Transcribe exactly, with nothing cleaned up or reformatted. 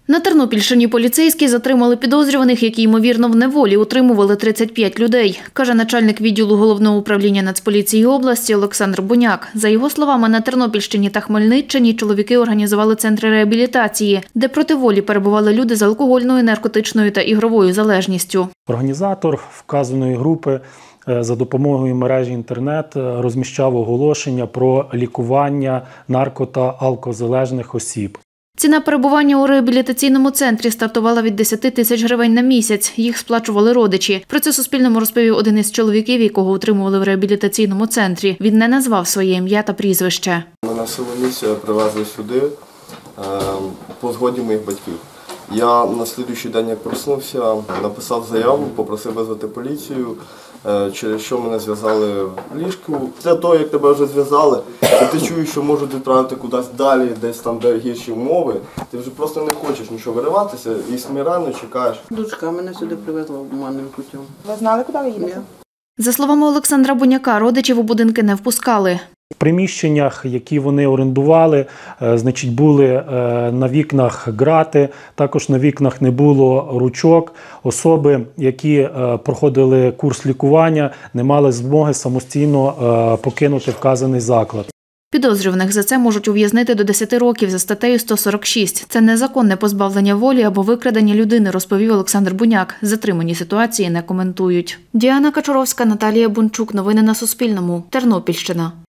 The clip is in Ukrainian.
На Тернопільщині поліцейські затримали підозрюваних, які, ймовірно, в неволі утримували тридцять п'ять людей, каже начальник відділу Головного управління Нацполіції області Олександр Буняк. За його словами, на Тернопільщині та Хмельниччині чоловіки організували центри реабілітації, де проти волі перебували люди з алкогольною, наркотичною та ігровою залежністю. Організатор вказаної групи за допомогою мережі інтернет розміщав оголошення про лікування нарко- та алкозалежних осіб. Ціна перебування у реабілітаційному центрі стартувала від десяти тисяч гривень на місяць. Їх сплачували родичі. Про це Суспільному розповів один із чоловіків, якого утримували в реабілітаційному центрі. Він не назвав своє ім'я та прізвище. Мене село місця привезли сюди по згоді моїх батьків. Я на слідуючий день, як проснувся, написав заяву, попросив визвати поліцію, через що мене зв'язали в ліжку. Після того, як тебе вже зв'язали, і ти чуєш, що можуть відправити кудись далі, десь там, де гірші умови, ти вже просто не хочеш нічого вириватися і смиренно чекаєш. Дочка мене сюди привезла обманним путем. Ви знали, куди ви їдете? За словами Олександра Буняка, родичів у будинки не впускали. В приміщеннях, які вони орендували, значить, були на вікнах грати, також на вікнах не було ручок. Особи, які проходили курс лікування, не мали змоги самостійно покинути вказаний заклад. Підозрюваних за це можуть ув'язнити до десяти років за статтею сто сорок шість. Це незаконне позбавлення волі або викрадення людини, розповів Олександр Буняк. Затримані ситуації не коментують. Діана Качуровська, Наталія Бунчук. Новини на Суспільному. Тернопільщина.